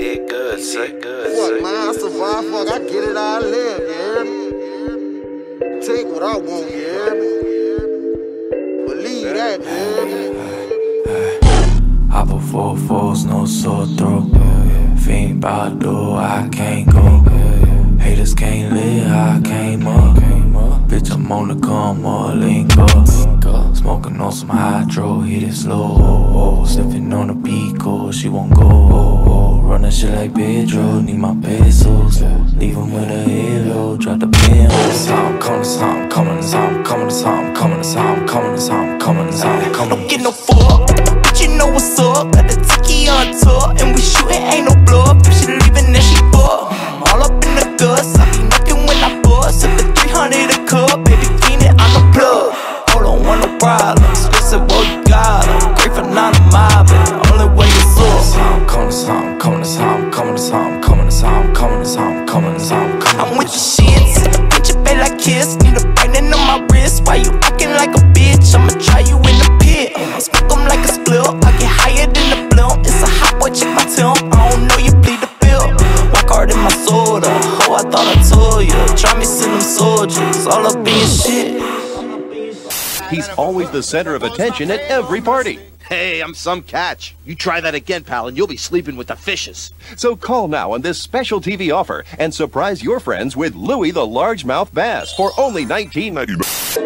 Get good, say good. Fuck, man, I survive, fuck, I get it, I live, you hear me? Take what I want, you hear me? Believe that, you hear me? Hop a 4-4s, no sore throat. Fiend bout do, I can't go. Haters can't live, I came up. Bitch, I'm on the come or link up. Smoking on some hydro, hit it slow. Sniffing on the Pico, she won't go. Running shit like Pedro, need my pesos. Leave 'em with a halo, drop the pin. I'm coming, I'm coming, I'm coming, I'm coming, I'm coming, I'm coming, I'm coming. Don't get no fuck, but you know what's up. Got the tiki on tour, and we shootin', ain't no blow up. If she leaving, then she fuck. All up in the guts, I be knocking when I bust. If the 300 a cup, baby, fiend it, I'm the plug. Hold on, want no problems. Listen, well, you got em. Great for not a mob, but the only way is up. I'm coming, I'm coming, I'm coming, I'm coming, I'm coming, I'm coming, I'm coming. I'm with the shits, bitch, you bet like kiss. Need a binding on my wrist. Why you acting like a bitch? I'ma try you in the pit. Smoke 'em like a split. I get higher than the blunt. It's a hot boy, check my temp. I don't know you bleed the bill. Walk hard in my soda. Oh, I thought I told you. Try me, send them soldiers. All up in your shit. He's always the center of attention at every party. Hey, I'm some catch. You try that again, pal, and you'll be sleeping with the fishes. So call now on this special TV offer and surprise your friends with Louie the Largemouth Bass for only $19.99.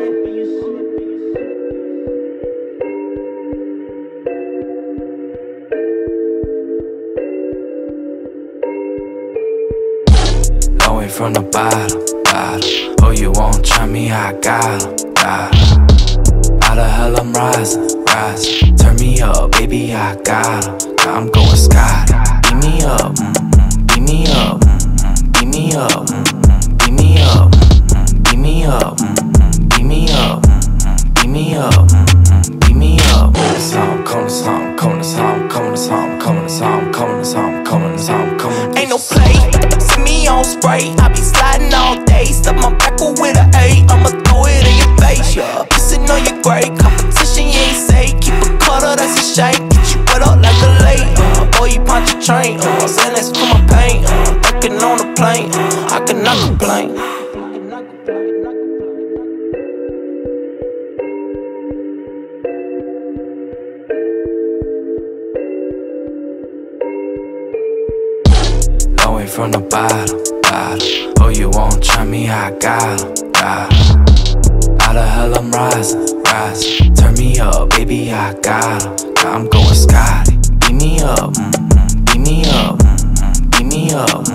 Away from the bottom. Oh, you won't try me, I got 'em. Out of hell I'm rising. Turn me up, baby, I got 'em. I'm going sky. Beat me up, beat me up, beat me up, beat me up, beat me up, beat me up, beat me up, beat me up. I'm coming, I'm coming, I'm coming, I'm coming, I'm coming, I'm coming, I'm coming. Ain't no play, see me on spray. I be sliding all day, stuff my back with an A. I'ma throw it in your face, yeah. Pissing on your grave, competition you ain't safe. Keep a cutter, that's a shake. Get you wet up like a lake. Boy, you punch a train. Saying that's for my pain. Ducking on the plane, I cannot complain. Away from the bottom. Oh, you won't try me, I got 'em. Out of hell I'm rising. Turn me up, baby, I got 'em. I'm going Scotty. Beat me up, beat me up, beat me up,